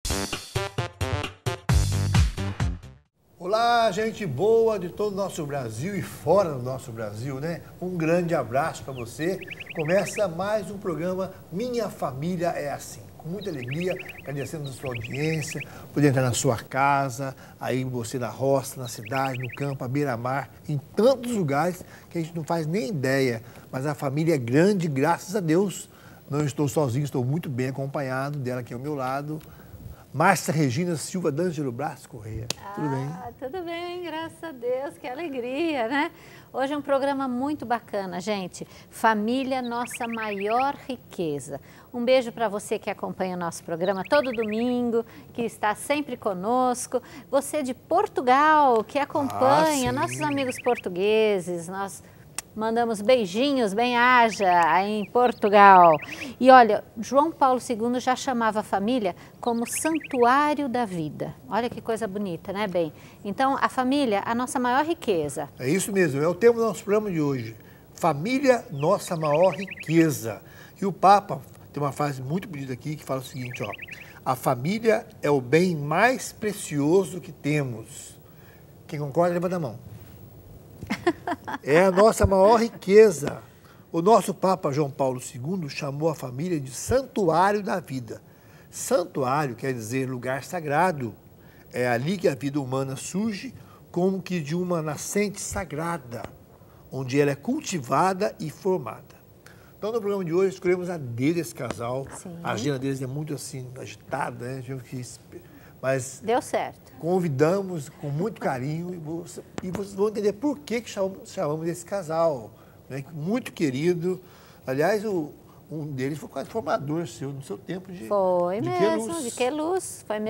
Olá, gente boa de todo o nosso Brasil e fora do nosso Brasil, né? Um grande abraço para você. Começa mais um programa Minha Família é Assim. Com muita alegria, agradecendo a sua audiência, poder entrar na sua casa, aí você na roça, na cidade, no campo, à beira-mar, em tantos lugares que a gente não faz nem ideia. Mas a família é grande, graças a Deus. Não estou sozinho, estou muito bem acompanhado dela aqui ao meu lado. Márcia Regina Silva D'Angelo Brás Correia. Tudo bem? Tudo bem, graças a Deus, que alegria, né? Hoje é um programa muito bacana, gente. Família, nossa maior riqueza. Um beijo para você que acompanha o nosso programa todo domingo, que está sempre conosco. Você de Portugal, que acompanha, nossos amigos portugueses, nós mandamos beijinhos, bem-aja, em Portugal. E olha, João Paulo II já chamava a família como santuário da vida. Olha que coisa bonita, né, bem? Então, a família, a nossa maior riqueza. É isso mesmo, é o tema do nosso programa de hoje. Família, nossa maior riqueza. E o Papa tem uma frase muito bonita aqui que fala o seguinte, ó. A família é o bem mais precioso que temos. Quem concorda, levanta a mão. É a nossa maior riqueza. O nosso Papa João Paulo II chamou a família de santuário da vida. Santuário quer dizer lugar sagrado. É ali que a vida humana surge como que de uma nascente sagrada, onde ela é cultivada e formada. Então, no programa de hoje, escolhemos a desse casal. Sim. A agenda deles é muito assim, agitada, né? Mas deu certo. Convidamos com muito carinho e vocês vão entender por que chamamos esse casal, né? Muito querido. Aliás, um deles foi quase formador seu, no seu tempo de Foi de mesmo, Queluz. De Queluz. Foi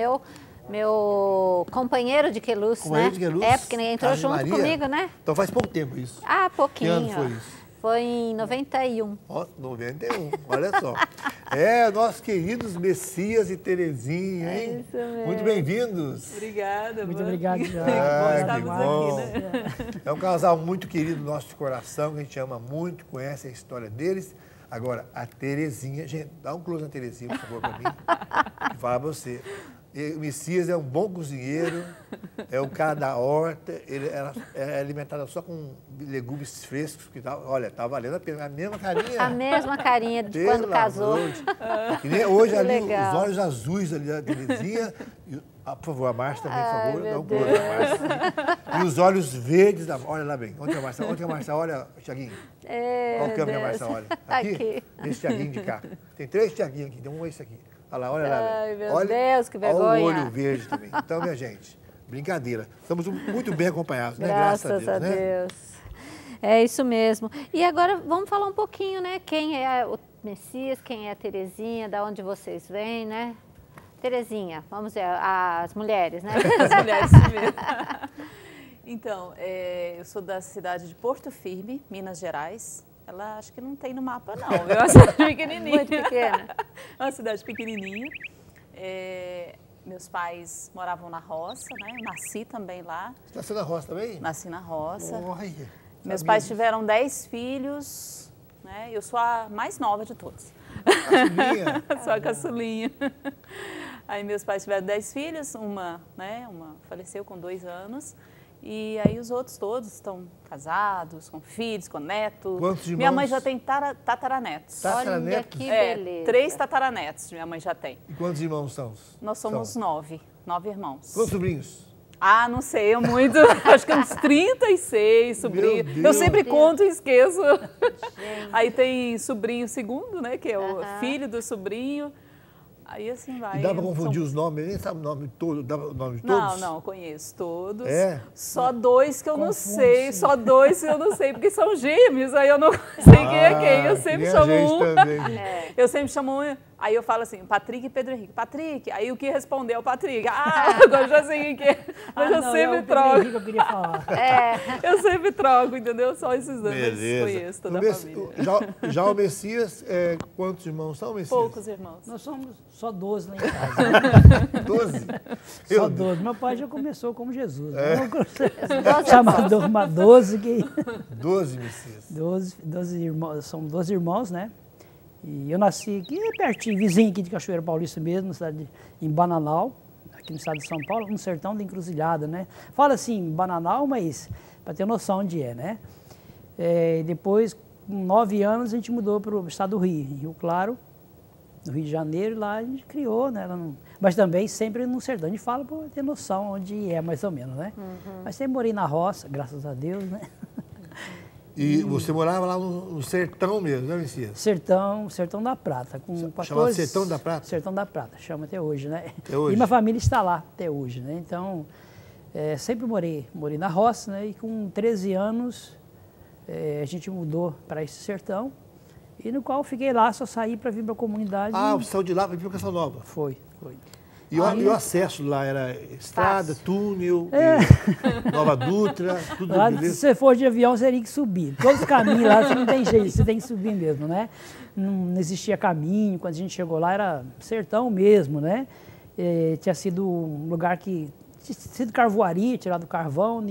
meu companheiro de Queluz, né? De Queluz, é, porque ele entrou junto comigo, né? Então faz pouco tempo isso. Pouquinho. Que ano foi isso? Foi em 91. 91, olha só. Nossos queridos Messias e Terezinha, hein? É isso mesmo. Muito bem-vindos. Obrigada. Muito obrigado. Que bom. Aqui, né? É um casal muito querido do nosso coração, que a gente ama muito, conhece a história deles. Agora, a Terezinha, gente, dá um close na Terezinha, por favor, para mim. E fala para você. O Messias é um bom cozinheiro, é o cara da horta, ele é alimentado só com legumes frescos, que tá, olha, tá valendo a pena, a mesma carinha. A mesma carinha de quando casou. Hoje ali, os olhos azuis ali da Terezinha, por favor, a Márcia também, por favor, dá um close na Márcia. E os olhos verdes, olha lá bem, onde a Márcia olha, Tiaguinho? Qual câmera a Márcia olha? Aqui? Esse Tiaguinho de cá. Tem 3 Tiaguinhos aqui, então esse aqui. Olha lá, olha lá. Ai, meu Deus, que vergonha. Olha o olho verde também. Então, minha gente, brincadeira. Estamos muito bem acompanhados, né? Graças a Deus. Né? É isso mesmo. E agora vamos falar um pouquinho, né? Quem é o Messias, quem é a Terezinha, da onde vocês vêm, né? Terezinha, vamos ver, as mulheres, né? As mulheres primeiro. Então, eu sou da cidade de Porto Firme, Minas Gerais. Ela acho que não tem no mapa, não. É uma cidade pequenininha. Muito pequena. É uma cidade pequenininha. Meus pais moravam na roça, né? Nasci também lá. Você nasceu na roça também? Nasci na roça. Olha, meus pais tiveram 10 filhos, né? Eu sou a mais nova de todos. Caçulinha? Sou a caçulinha. Aí meus pais tiveram 10 filhos, uma faleceu com 2 anos. E aí os outros todos estão casados, com filhos, com netos. Quantos irmãos? Minha mãe já tem tataranetos. Olha que beleza. 3 tataranetos minha mãe já tem. E quantos irmãos são? Nós somos 9 irmãos. Quantos sobrinhos? Não sei, é muito. Acho que uns 36 sobrinhos. Eu sempre conto e esqueço. Gente. Aí tem sobrinho segundo, né, que é o filho do sobrinho. Aí assim vai. E dá para confundir os nomes? Nem sabe o nome todo? Dá o nome de todos? Não, conheço todos. Só 2 que eu não sei. Só 2 que eu não sei, porque são gêmeos. Aí eu não sei quem é quem. Eu sempre chamo um. Eu sempre chamo um. Aí eu falo assim, Patrick e Pedro Henrique. Patrick, aí o que respondeu é o Patrick. Agora eu já sei quem é. Mas eu sempre troco. Eu queria falar. Eu sempre troco, entendeu? Só esses 2, beleza. Mas conheço toda a família. Já o Messias, quantos irmãos são, Messias? Poucos irmãos. Nós somos só 12 lá em casa. 12? Só 12. Meu pai já começou como Jesus. Chama 12 que... 12 Messias. 12 irmãos, são 12 irmãos, né? E eu nasci aqui pertinho, vizinho aqui de Cachoeira Paulista mesmo, na cidade em Bananal, aqui no estado de São Paulo, no sertão da Encruzilhada, né? Fala assim, Bananal, mas para ter noção onde é, né? Depois, com 9 anos, a gente mudou para o estado do Rio, em Rio Claro, no Rio de Janeiro, e lá a gente criou, né? Mas também sempre no sertão, a gente fala para ter noção onde é mais ou menos, né? Mas sempre morei na roça, graças a Deus, né? E você morava lá no sertão mesmo, né, Messias? Sertão da Prata. Com 14... Chamado Sertão da Prata? Sertão da Prata, chama até hoje, né? Até hoje. E minha família está lá até hoje, né? Então, sempre morei na roça, né? E com 13 anos, a gente mudou para esse sertão, e no qual fiquei lá, só saí para vir para a comunidade. Ah, você saiu de lá para vir para Canção Nova? Foi. E o acesso lá era estrada, túnel, Nova Dutra, tudo lá, beleza? se você for de avião, você teria que subir. Todos os caminhos lá, você não tem jeito, você tem que subir mesmo, né? Não existia caminho, quando a gente chegou lá era sertão mesmo, né? Tinha sido um lugar que tinha sido carvoaria, tirado carvão,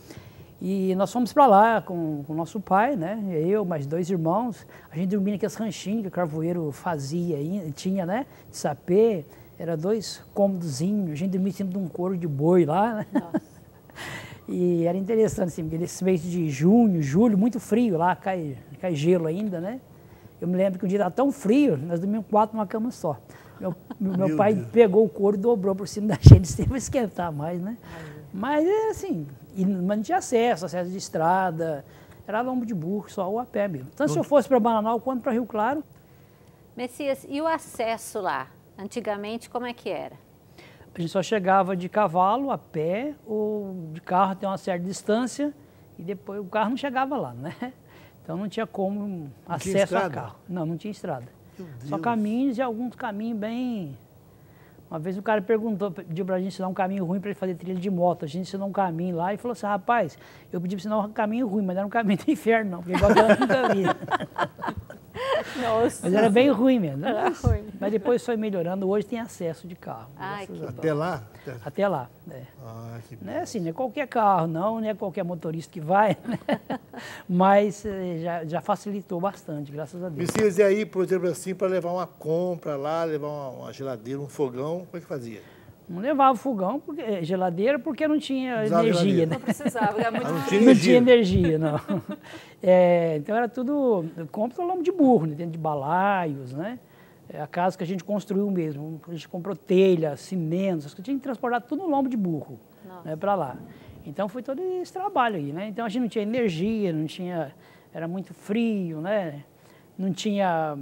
e nós fomos para lá com o nosso pai, né? Eu, mais 2 irmãos, a gente dormia naqueles ranchinhos que o carvoeiro fazia, tinha, né? De sapê. Era 2 cômodozinhos, a gente dormia em cima de um couro de boi lá, né? Nossa. E era interessante, assim, porque nesse mês de junho, julho, muito frio lá, cai gelo ainda, né? Eu me lembro que um dia estava tão frio, nós dormíamos 4 numa cama só. Meu pai pegou o couro e dobrou por cima da gente, sem esquentar mais, né? Mas, assim, mas não tinha acesso de estrada, era lombo de burro, só ou a pé mesmo. Tanto se eu fosse para Bananal quanto para Rio Claro. Messias, e o acesso lá? Antigamente, como é que era? A gente só chegava de cavalo, a pé, ou de carro até uma certa distância, e depois o carro não chegava lá, né? Então não tinha como acesso a carro. Não tinha estrada. Só caminhos e alguns caminhos bem... Uma vez o cara pediu pra gente ensinar um caminho ruim para ele fazer trilha de moto. A gente ensinou um caminho lá e falou assim, rapaz, eu pedi pra ensinar um caminho ruim, mas não era um caminho do inferno não, porque igual eu nunca vi. Nossa. Mas era bem ruim mesmo. Era ruim. Mas depois foi melhorando, hoje tem acesso de carro. Ai, que até lá? Até lá, que não é assim, não é qualquer carro não é qualquer motorista que vai, né? Mas já facilitou bastante, graças a Deus. Messias, e aí, por exemplo, assim, para levar uma compra lá, levar uma geladeira, um fogão, como é que fazia? Não levava fogão, geladeira, porque não tinha energia, né? Não precisava, era muito frio. Não tinha energia, não. Então era tudo, compra lombo de burro, né? Dentro de balaios, né? A casa que a gente construiu mesmo, a gente comprou telha, cimentos, tinha que transportar tudo no lombo de burro, né, para lá. Então foi todo esse trabalho aí, né? Então a gente não tinha energia, era muito frio, né? Não tinha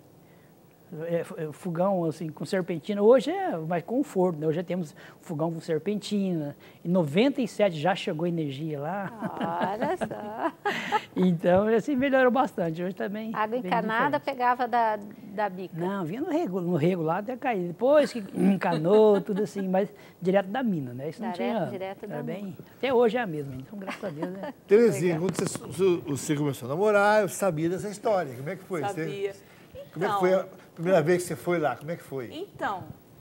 fogão assim, com serpentina. Hoje é mais conforto, né? Hoje já temos fogão com serpentina. Em 97 já chegou energia lá. Olha só. Então, assim, melhorou bastante. Hoje também. Água encanada pegava da bica? Não, vinha no rego lá até cair. Depois que encanou, tudo assim, mas direto da mina, né? Isso não tinha. Direto da mina. Até hoje é a mesma, então, graças a Deus. Né? Terezinha, quando você começou a namorar, eu sabia dessa história. Como é que foi? Sabia. Como é que foi a primeira vez que você foi lá? Como é que foi? Então,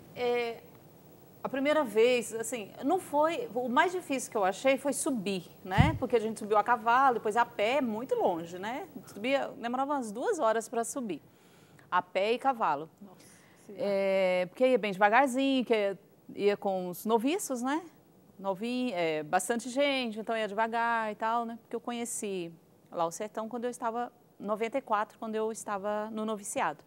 a primeira vez, assim, não foi... O mais difícil que eu achei foi subir, né? Porque a gente subiu a cavalo, depois a pé, muito longe, né? Demorava umas 2 horas para subir. A pé e cavalo. Nossa. Porque ia bem devagarzinho, que ia com os noviços, né? Novinho, bastante gente, então ia devagar e tal, né? Porque eu conheci lá o sertão quando eu estava... 94, quando eu estava no noviciado.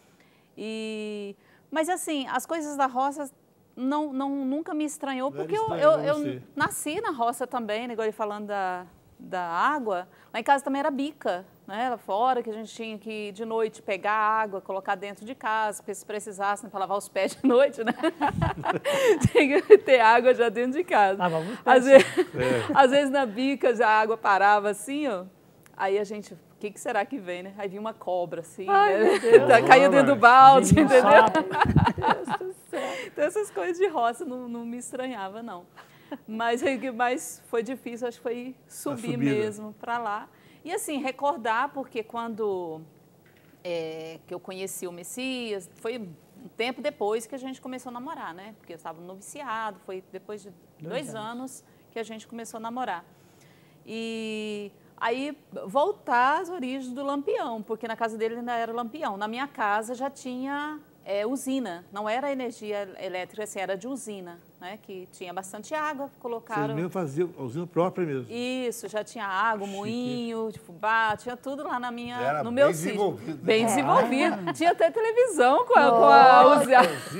Mas assim, as coisas da roça nunca me estranhou, porque eu nasci na roça também, né, igual ele falando da água. Lá em casa também era bica, né, lá fora, que a gente tinha que de noite pegar água, colocar dentro de casa, porque se precisasse, né, para lavar os pés de noite, né? Tinha que ter água já dentro de casa. Às vezes na bica já a água parava assim, ó. Aí a gente, o que será que vem, né? Aí vinha uma cobra, assim, né? Caía dentro do balde, entendeu? Então essas coisas de roça não me estranhava, não. Mas o que mais foi difícil, acho que foi subir mesmo para lá. E assim, recordar, porque quando que eu conheci o Messias, foi um tempo depois que a gente começou a namorar, né? Porque eu estava no noviciado, foi depois de 2 anos que a gente começou a namorar. aí voltar às origens do lampião, porque na casa dele ainda era lampião. Na minha casa já tinha usina, não era energia elétrica, assim, era de usina, né? Que tinha bastante água, colocaram... Vocês mesmo faziam a usina própria mesmo? Isso, já tinha água, moinho, de fubá, tinha tudo lá no bem meu desenvolvido, sítio. né? Bem desenvolvido. Tinha até televisão com a usina.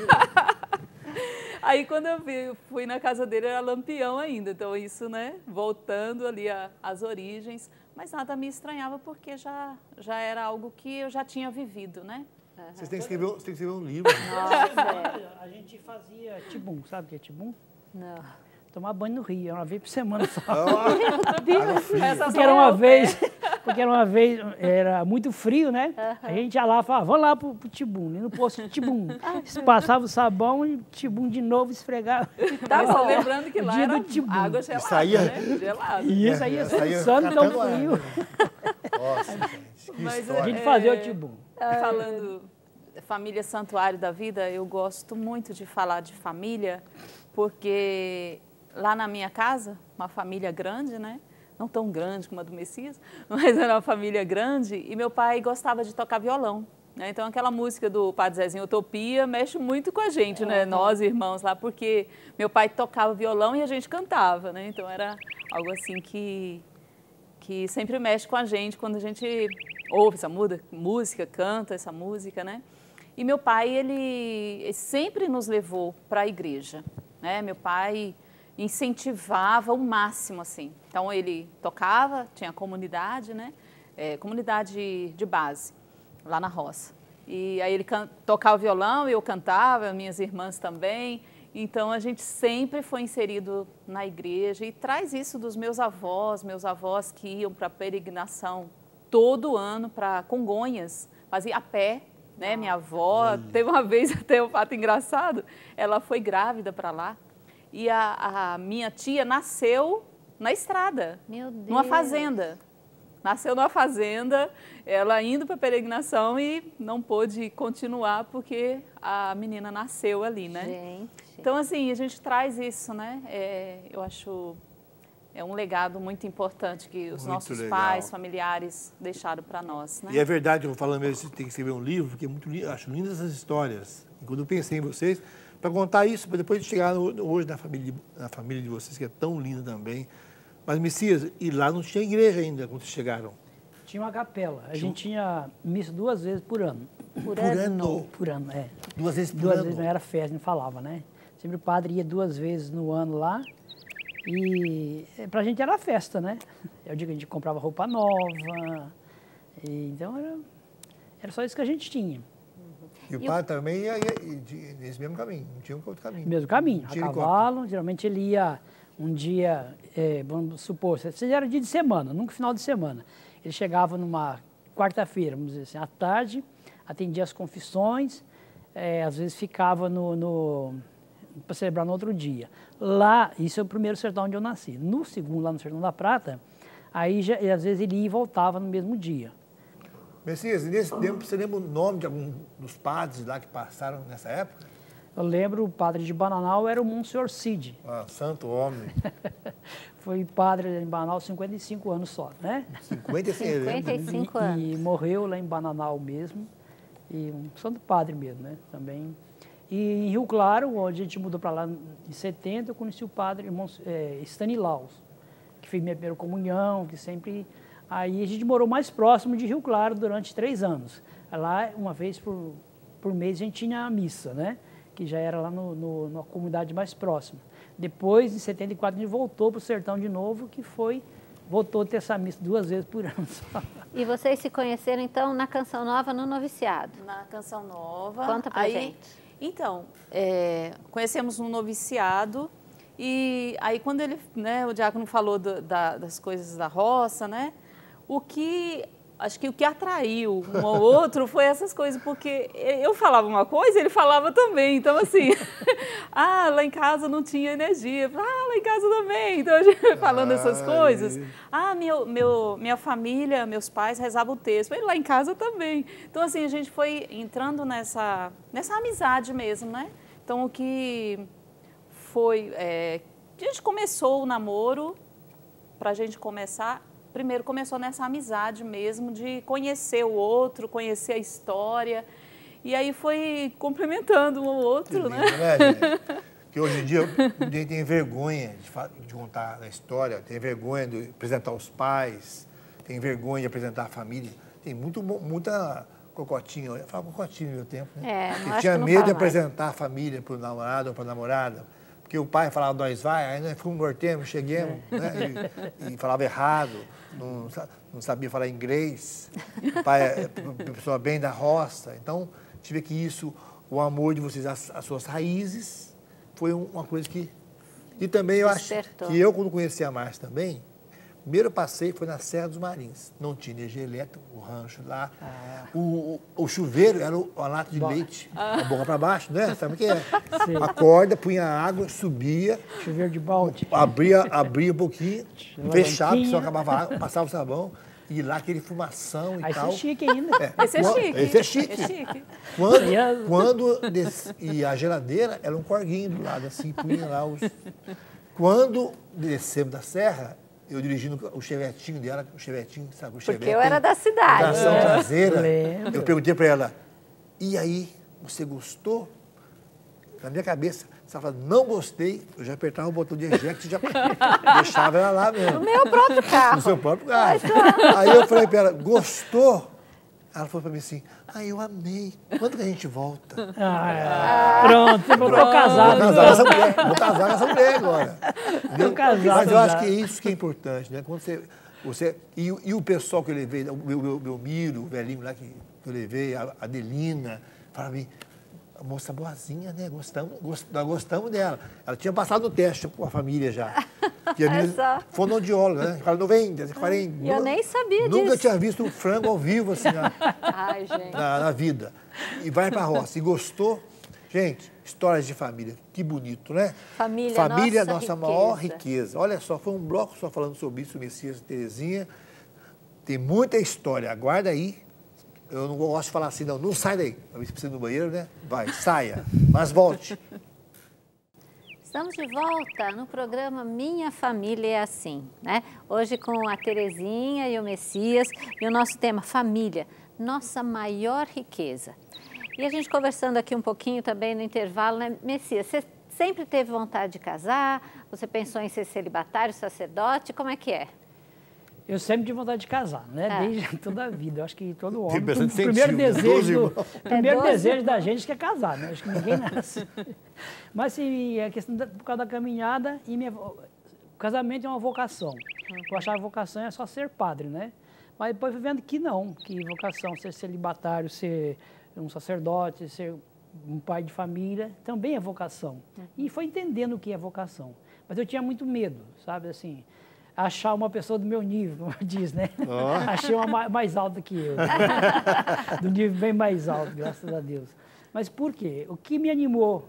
Aí quando eu fui na casa dele era lampião ainda, então isso, né, voltando ali às origens, mas nada me estranhava porque já era algo que eu já tinha vivido, né? Vocês têm que escrever um livro. Nossa, a gente fazia tibum, sabe o que é tibum? Não. Tomar banho no rio, era uma vez por semana só. Porque era uma vez, era muito frio, né? A gente ia lá e falava, vamos lá pro tibum, no posto de tibum. Passava o sabão e tibum de novo, esfregava. Tá bom, lembrando que lá era água gelada, saía, né? Gelada. E isso aí ia soluçando tão frio. Nossa, gente, que história. A gente fazia o tibum. Falando família santuário da vida, eu gosto muito de falar de família, porque lá na minha casa, uma família grande, né? Não tão grande como a do Messias, mas era uma família grande, e meu pai gostava de tocar violão, né? Então aquela música do Padre Zezinho, Utopia, mexe muito com a gente, né? Nós, irmãos lá, porque meu pai tocava violão e a gente cantava, né? Então era algo assim que sempre mexe com a gente quando a gente ouve essa música, canta essa música, né? E meu pai, ele sempre nos levou para a igreja, né? Meu pai incentivava o máximo, assim. Então, ele tocava, tinha comunidade, né? Comunidade de base, lá na roça. E aí ele tocava o violão e eu cantava, minhas irmãs também. Então, a gente sempre foi inserido na igreja e traz isso dos meus avós que iam para peregrinação todo ano para Congonhas, fazia a pé, né? Minha avó, teve uma vez até um fato engraçado, ela foi grávida para lá e a minha tia nasceu na estrada, Meu Deus. numa fazenda. Nasceu numa fazenda, ela indo para peregrinação e não pôde continuar porque a menina nasceu ali, né? Gente. Então, assim, a gente traz isso, né? Eu acho um legado muito importante que os nossos pais, familiares deixaram para nós, né? E é verdade, eu vou falando mesmo, você tem que escrever um livro, porque é muito lindo, acho lindas essas histórias. E quando eu pensei em vocês, para contar isso, para depois chegar hoje na família de vocês, que é tão linda também. Mas, Messias, e lá não tinha igreja ainda quando vocês chegaram? Tinha uma capela. A gente tinha missa 2 vezes por ano. Por ano? Por ano, é. 2 vezes por 2 ano? vezes, não era festa, não falava, né? Sempre o padre ia 2 vezes no ano lá. E pra gente era festa, né? Eu digo, a gente comprava roupa nova. Então era só isso que a gente tinha. E o padre também ia nesse mesmo caminho, não tinha outro caminho. Mesmo caminho, a cavalo. Geralmente ele ia um dia, vamos supor, se era dia de semana, nunca final de semana. Ele chegava numa quarta-feira, vamos dizer assim, à tarde, atendia as confissões, às vezes ficava para celebrar no outro dia. Lá, isso é o primeiro sertão onde eu nasci. No segundo, lá no Sertão da Prata, aí às vezes ele ia e voltava no mesmo dia. Messias, nesse tempo, você lembra o nome de algum dos padres lá que passaram nessa época? Eu lembro, o padre de Bananal era o Monsenhor Cid. Ah, santo homem. Foi padre em Bananal 55 anos só, né? 55 anos. E morreu lá em Bananal mesmo. E um santo padre mesmo, né? Também. E em Rio Claro, onde a gente mudou para lá em 70, eu conheci o padre Stanislaus, que fez minha primeira comunhão, que sempre... Aí a gente morou mais próximo de Rio Claro durante 3 anos. Lá, uma vez por mês, a gente tinha a missa, né? Que já era lá na comunidade mais próxima. Depois, em 74, a gente voltou para o sertão de novo, voltou a ter essa missa 2 vezes por ano. E vocês se conheceram, então, na Canção Nova, no noviciado? Na Canção Nova. Conta pra gente. Então, conhecemos um noviciado e aí quando ele, né, o diácono falou das coisas da roça, né? Acho que o que atraiu um ao outro foi essas coisas, porque eu falava uma coisa, ele falava também. Então, assim, lá em casa não tinha energia. Lá em casa também. Então, a gente falando essas coisas. Minha família, meus pais rezavam o texto. Ele lá em casa também. Então, assim, a gente foi entrando nessa amizade mesmo, né? Então, o que foi... a gente começou o namoro, para a gente começar primeiro começou nessa amizade mesmo, de conhecer o outro, conhecer a história. E aí foi complementando um ao outro, lindo, né? Gente? Porque hoje em dia eu tenho vergonha de contar a história, tenho vergonha de apresentar os pais, tenho vergonha de apresentar a família. Tem muita cocotinha, eu falo cocotinha no meu tempo, né? Eu tinha medo de apresentar a família para o namorado ou para a namorada, porque o pai falava, nós vai, aí nós fomos nortemos, cheguemos, né? E falava errado, não sabia falar inglês, o pai é uma pessoa bem da roça, então tive que isso, o amor de vocês, as suas raízes, foi uma coisa que... E também eu acho que eu, quando conheci a Márcia também, o primeiro passeio foi na Serra dos Marins. Não tinha energia elétrica, o rancho lá. O chuveiro era uma lata de leite, a boca para baixo, né? Sabe o que é? Sim. A corda, punha água, subia. Chuveiro de balde. Abria um pouquinho, fechava, porque senão acabava a água, passava o sabão. E lá aquele fumação e tal. Esse é chique ainda. Esse é chique. Esse é chique. É chique. E a geladeira era um corguinho do lado, assim, punha lá os... Quando descemos da serra, eu dirigindo o chevetinho dela, o chevetinho, sabe? O chevette, porque eu era da cidade. Tração traseira. Eu perguntei para ela, e aí, você gostou? Na minha cabeça, se ela falava, não gostei, eu já apertava o botão de eject e já deixava ela lá mesmo. No meu próprio carro. No seu próprio carro. Aí eu falei para ela, gostou? Ela falou para mim assim, eu amei. Quando que a gente volta? Pronto, você voltou casado. Vou casar com essa mulher agora. Mas eu acho que é isso que é importante, né? Quando e o pessoal que eu levei, o Belmiro, o velhinho lá que eu levei, a Adelina, fala para mim, a moça boazinha, né? Nós gostamos dela. Ela tinha passado no teste com a família já. E a menina, fonoaudióloga, né? Ela 90, 40. E eu nem sabia disso. Nunca tinha visto um frango ao vivo assim na vida. E vai pra roça. E gostou? Gente, histórias de família. Que bonito, né? Família nossa maior riqueza. Olha só, foi um bloco só falando sobre isso, o Messias e Terezinha. Tem muita história. Aguarda aí. Eu não gosto de falar assim, não sai daí. Você precisa ir no banheiro, né? Vai, saia, mas volte. Estamos de volta no programa Minha Família é Assim, né? Hoje com a Terezinha e o Messias e o nosso tema família, nossa maior riqueza. E a gente conversando aqui um pouquinho também no intervalo, né? Messias, você sempre teve vontade de casar? Você pensou em ser celibatário, sacerdote? Como é que é? Eu sempre tive vontade de casar, né? Desde toda a vida. Eu acho que todo homem... O primeiro desejo da gente é casar, né? Acho que ninguém nasce. Mas, assim, a questão por causa da caminhada, o casamento é uma vocação. Eu achava que vocação é só ser padre, né? Mas depois fui vendo que não, que vocação, ser celibatário, ser um sacerdote, ser um pai de família, também é vocação. E foi entendendo o que é vocação. Mas eu tinha muito medo, sabe, assim... achar uma pessoa do meu nível, como diz, né? Achei uma mais alta que eu. Do nível bem mais alto, graças a Deus. Mas por quê? O que me animou,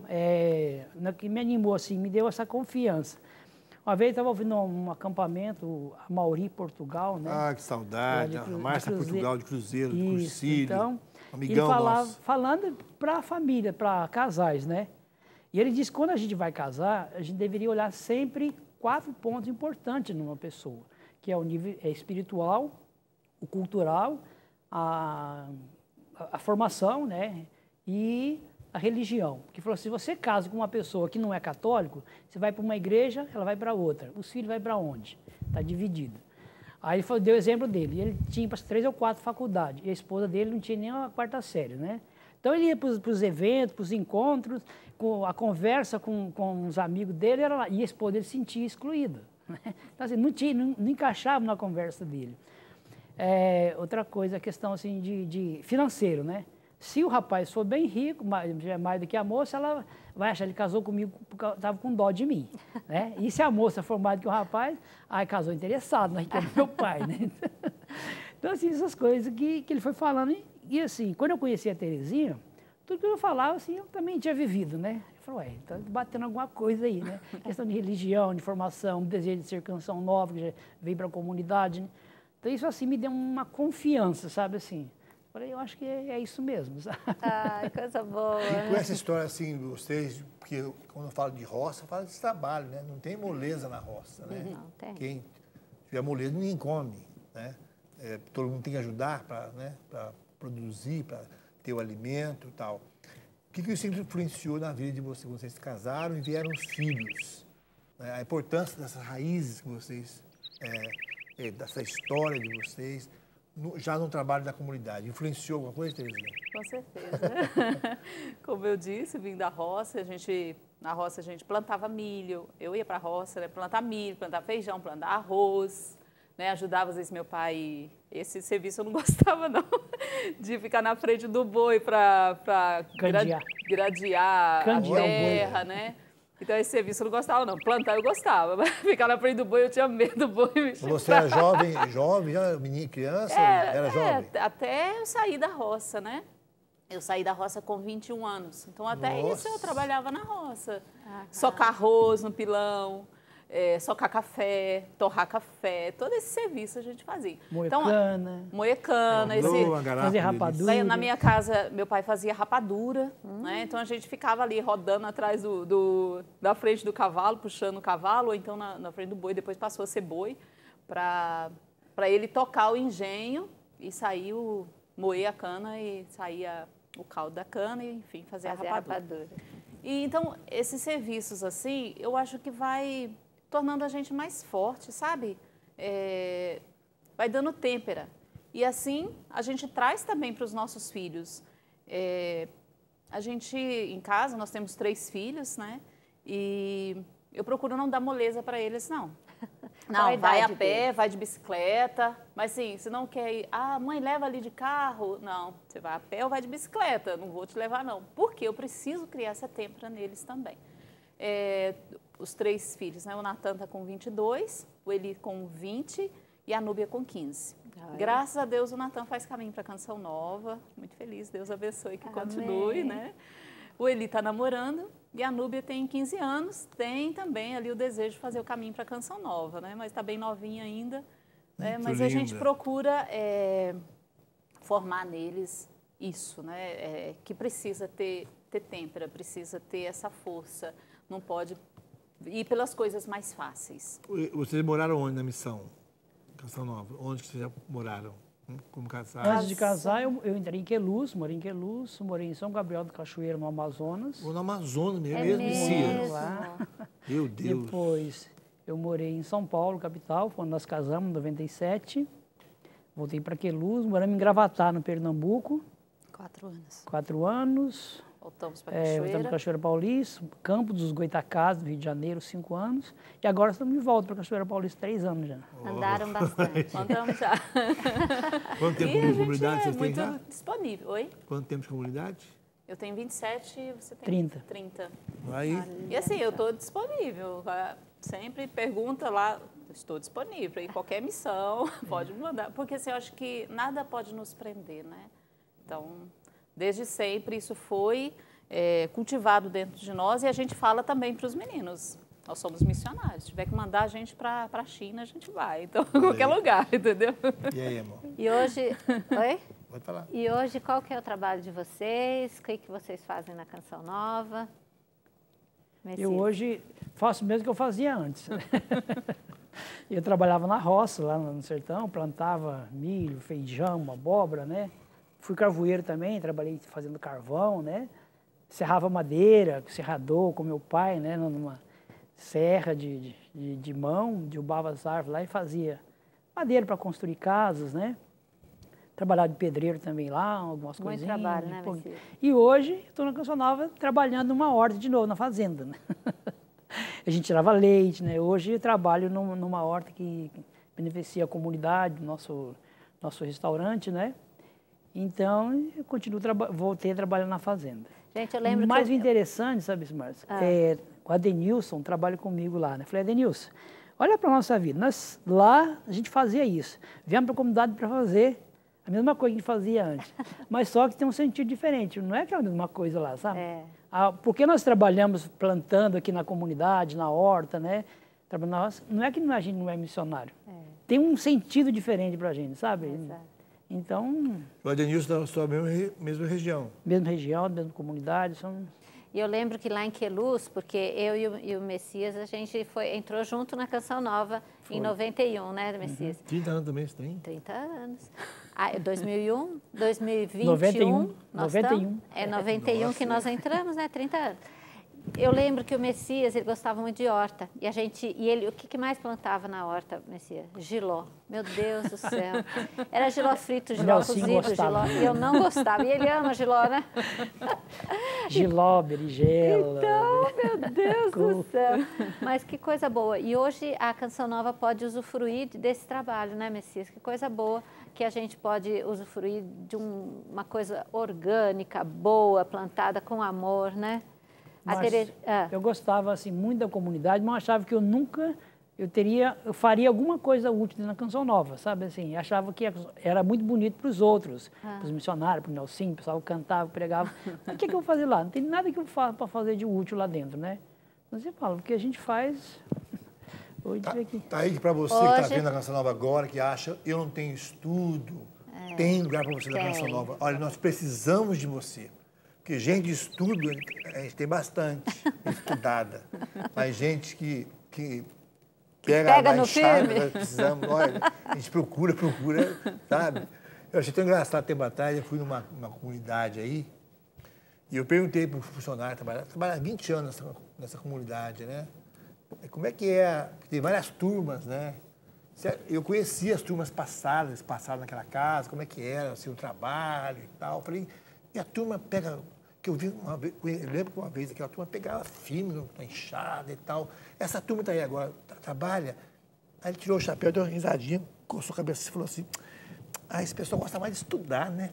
assim, me deu essa confiança. Uma vez eu estava ouvindo um acampamento, a Mauri, Portugal, né? Que saudade. A Márcia Portugal, de Cruzeiro, de Cursilho. Então, amigão ele falando para a família, para casais, né? E ele disse que quando a gente vai casar, a gente deveria olhar sempre 4 pontos importantes numa pessoa, que é o nível espiritual, o cultural, a formação, né, e a religião. Que falou, se você casa com uma pessoa que não é católico, você vai para uma igreja, ela vai para outra. Os filhos vão para onde? Está dividido. Aí ele deu o exemplo dele. Ele tinha 3 ou 4 faculdades, e a esposa dele não tinha nem a 4ª série, né? Então ele ia para os eventos, para os encontros, a conversa com os amigos dele, era lá, e a esposa dele se sentia excluída. Então, assim, não encaixava na conversa dele. Outra coisa, a questão assim, de financeiro, né? Se o rapaz for bem rico, mais do que a moça, ela vai achar que ele casou comigo porque estava com dó de mim, né? E se a moça for mais do que o rapaz, casou interessado na riqueza do meu pai, né? Então, assim, essas coisas que ele foi falando. E assim, quando eu conheci a Terezinha, tudo que eu falava, assim, eu também tinha vivido, né? Eu falei, tá batendo alguma coisa aí, né? Questão de religião, de formação, desejo de ser canção nova, que já veio para a comunidade, né? Então, isso, assim, me deu uma confiança, sabe, assim. Falei, eu acho que é isso mesmo, sabe? Coisa boa. E com essa história, assim, vocês, porque quando eu falo de roça, eu falo desse trabalho, né? Não tem moleza na roça, né? Não tem. Quem tiver moleza, ninguém come. né? Todo mundo tem que ajudar para, né, para produzir, para ter o alimento e tal. O que isso influenciou na vida de vocês? Vocês se casaram e vieram os filhos. Né? A importância dessas raízes que vocês, dessa história de vocês, já no trabalho da comunidade. Influenciou alguma coisa, Terezinha? Com certeza. Como eu disse, vim da roça, na roça a gente plantava milho. Eu ia para a roça, né, plantar milho, plantar feijão, plantar arroz. Né, ajudava, às vezes, meu pai. Esse serviço eu não gostava, não, de ficar na frente do boi para gradear a terra, né? Então, esse serviço eu não gostava, não. Plantar eu gostava, mas ficar na frente do boi eu tinha medo do boi me chutar. Você era jovem, já menina, criança? Era jovem? Até eu sair da roça, né? Eu saí da roça com 21 anos. Então, até isso eu trabalhava na roça. Socar arroz no pilão. Socar café, torrar café, todo esse serviço a gente fazia. Moecana. Então, moecana. Fazer rapadura. Na minha casa, meu pai fazia rapadura, né? Então a gente ficava ali rodando atrás da frente do cavalo, puxando o cavalo, ou então na frente do boi, depois passou a ser boi, para ele tocar o engenho e sair moer a cana e sair o caldo da cana e, enfim, fazer a rapadura. E então, esses serviços assim, eu acho que vai tornando a gente mais forte, sabe? Vai dando têmpera. E assim, a gente traz também para os nossos filhos. A gente, em casa, nós temos 3 filhos, né? E eu procuro não dar moleza para eles, não. Não, vai a pé, vai de bicicleta. Mas, sim, se não quer ir... mãe, leva ali de carro. Não, você vai a pé ou vai de bicicleta. Não vou te levar, não. Porque eu preciso criar essa têmpera neles também. Os 3 filhos, né? O Natan está com 22, o Eli com 20 e a Núbia com 15. Graças a Deus o Natan faz caminho para Canção Nova. Muito feliz, Deus abençoe que continue, né? O Eli está namorando e a Núbia tem 15 anos, tem também ali o desejo de fazer o caminho para Canção Nova, né? Mas está bem novinha ainda. Né? Mas a gente procura formar neles isso, né? Que precisa ter têmpera, precisa ter essa força. Não pode ir pelas coisas mais fáceis. Vocês moraram onde na missão? Canção Nova. Onde vocês já moraram? Como casaram? Antes de casar, eu entrei em Queluz, morei em São Gabriel do Cachoeiro, no Amazonas. No Amazonas mesmo, lá. Meu Deus. Depois, eu morei em São Paulo, capital, quando nós casamos, em 97. Voltei para Queluz, moramos em Gravatá, no Pernambuco. 4 anos. 4 anos. Voltamos para Cachoeira. Voltamos para Cachoeira Paulista, Campo dos Goitacazes, no Rio de Janeiro, 5 anos. E agora estamos de volta para Cachoeira Paulista, 3 anos já. Andaram bastante. Andamos já. Quanto tempo de comunidade vocês têm já? Muito disponível. Oi? Quanto tempo de comunidade? Eu tenho 27 e você tem 30. Aí. E assim, eu estou disponível. Sempre pergunta lá, estou disponível. Em qualquer missão, pode me mandar. Porque assim, eu acho que nada pode nos prender, né? Então, desde sempre isso foi cultivado dentro de nós e a gente fala também para os meninos. Nós somos missionários. Se tiver que mandar a gente para a China, a gente vai. Então, em qualquer lugar, entendeu? E aí, amor? E hoje... Oi? Pode falar. E hoje, qual que é o trabalho de vocês? O que vocês fazem na Canção Nova? Eu hoje faço o mesmo que eu fazia antes. Eu trabalhava na roça, lá no sertão, plantava milho, feijão, abóbora, né? Fui carvoeiro também, trabalhei fazendo carvão, né? Serrava madeira, serrador com meu pai, né? Numa serra de mão, derrubava as árvores lá e fazia madeira para construir casas, né? Trabalhava de pedreiro também lá, algumas coisinhas. Muito trabalho, né, Messias? E hoje estou na Canção Nova trabalhando numa horta de novo, na fazenda, né? A gente tirava leite, né? Hoje eu trabalho numa horta que beneficia a comunidade, nosso restaurante, né? Então, eu continuo voltei a trabalhar na fazenda. Gente, eu lembro mais interessante, sabe, Márcia? O Adenilson trabalha comigo lá, né? Falei, Adenilson, olha para a nossa vida. Lá a gente fazia isso. Viemos para a comunidade para fazer a mesma coisa que a gente fazia antes. Mas só que tem um sentido diferente. Não é que é a mesma coisa lá, sabe? Porque nós trabalhamos plantando aqui na comunidade, na horta, né? Não é que a gente não é missionário. Tem um sentido diferente para a gente, sabe? Exato. Então... O Adenilson da sua mesma região. Mesma região, mesma comunidade. E eu lembro que lá em Queluz, porque eu e o Messias, a gente entrou junto na Canção Nova em 91, né, Messias? 30 anos também, você tem? 30 anos. 2001, 2021. 91. Nós 91. É 91 Nossa, que nós entramos, né? 30 anos. Eu lembro que o Messias, ele gostava muito de horta. E ele, o que mais plantava na horta, Messias? Giló. Meu Deus do céu. Era giló frito, giló cozido, giló. E eu não gostava. E ele ama giló, né? Giló, berinjela. Então, meu Deus do céu. Mas que coisa boa. E hoje a Canção Nova pode usufruir desse trabalho, né, Messias? Que coisa boa que a gente pode usufruir de uma coisa orgânica, boa, plantada com amor, né? Eu gostava assim, muito da comunidade, mas achava que eu faria alguma coisa útil na Canção Nova, sabe? Assim, achava que era muito bonito para os outros, para os missionários, para o Nelsinho, o pessoal cantava, pregava. Mas o que eu vou fazer lá? Não tem nada que eu faça para fazer de útil lá dentro, né? Mas você fala, o que a gente faz... Tá aí para você que está vendo a Canção Nova agora, que acha, eu não tenho estudo, tem lugar para você na Canção Nova. Olha, nós precisamos de você. Porque gente de estudo, a gente tem bastante estudada. Mas gente que pega no enxada, firme. nós precisamos, olha, a gente procura, sabe? Eu achei tão engraçado, tempo atrás, eu fui numa comunidade aí, e eu perguntei para o funcionário, trabalha há 20 anos nessa comunidade, né? Como é que é? Tem várias turmas, né? Eu conhecia as turmas passadas naquela casa, como é que era, assim, o trabalho e tal. Eu falei, e a turma pega... que eu vi uma vez, eu lembro que uma vez aquela turma pegava firme na enxada e tal. Essa turma está aí agora, trabalha. Aí ele tirou o chapéu, deu uma risadinha, coçou a cabeça e falou assim, esse pessoal gosta mais de estudar, né?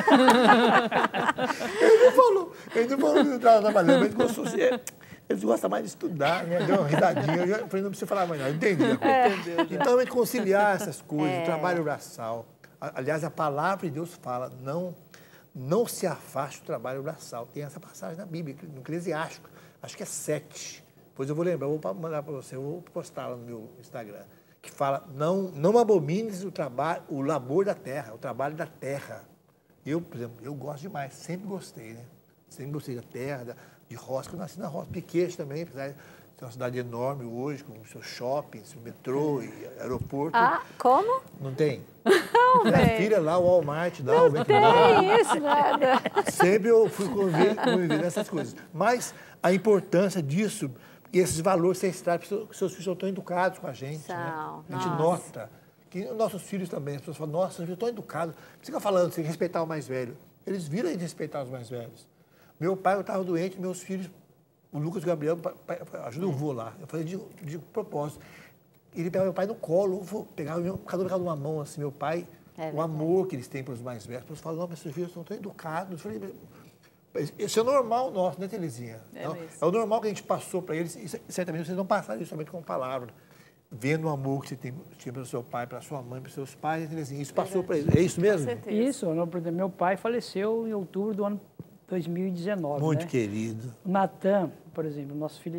Ele não falou que eu estava trabalhando, mas ele gostou assim, eles gostam mais de estudar, né? Deu uma risadinha, eu falei, não precisa falar mais nada, entendi. Então, a gente conciliar essas coisas, o trabalho braçal. Aliás, a palavra de Deus fala, não se afaste do trabalho braçal. Tem essa passagem na Bíblia, no Eclesiástico, acho que é 7. Depois eu vou lembrar, eu vou mandar para você, eu vou postar lá no meu Instagram, que fala, não abomines o labor da terra, o trabalho da terra. Eu, por exemplo, eu gosto demais, sempre gostei, né? Sempre gostei da terra, de roça, eu nasci na roça, Piquete também, apesar de ser uma cidade enorme hoje, com seus shoppings, metrô e aeroporto. Como? Não tem? Minha filha lá, o Walmart, não tem isso, nada. Sempre eu fui conviver nessas coisas. Mas a importância disso, e esses valores vocês trazem, porque seus filhos são tão educados com a gente, né? A gente nota que nossos filhos também, as pessoas falam, nossa, seus filhos estão educados. Você fica falando, você tem que respeitar o mais velho. Eles viram a gente respeitar os mais velhos. Meu pai, eu estava doente, meus filhos, o Lucas e o Gabriel, ajuda o vô lá. Eu falei de propósito. Ele pegava meu pai no colo, pegava cada um de uma mão, assim, meu pai, o amor que eles têm para os mais velhos. As pessoas falam, não, mas seus filhos estão tão educados. Eu falei, isso é normal nosso, né, Terezinha? É o normal que a gente passou para eles, e certamente vocês não passaram isso somente com palavras. Vendo o amor que você tinha pelo seu pai, pela sua mãe, pelos seus pais, Terezinha, isso passou para eles. É isso mesmo? Com certeza. Isso, meu pai faleceu em outubro do ano 2019. Muito querido. O Natan, por exemplo, nosso filho,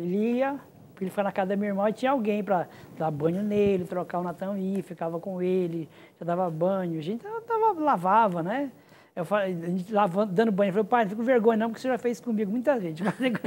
ele foi na casa da minha irmã e tinha alguém para dar banho nele, trocar o Natan e ficava com ele, já dava banho, a gente lavava, né? Eu falei, a gente lavando, dando banho, eu falei, pai, não fico com vergonha não, porque você já fez comigo muita gente.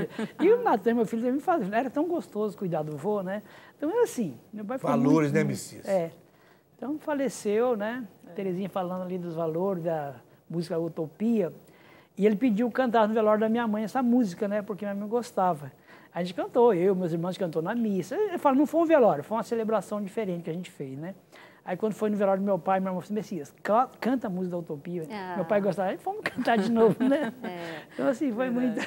E o Natan, meu filho, também fazia, era tão gostoso cuidar do vô, né? Então era assim, meu pai foi valores, muito, né, Messias? Então faleceu, né? Terezinha falando ali dos valores da música Utopia. E ele pediu cantar no velório da minha mãe essa música, né? Porque minha mãe gostava. A gente cantou, meus irmãos cantou na missa. Ele fala, não foi um velório, foi uma celebração diferente que a gente fez, né? Aí quando foi no velório do meu pai, meu irmão falou, Messias, canta a música da Utopia. Meu pai gostava, aí fomos cantar de novo, né? Então assim, foi muito...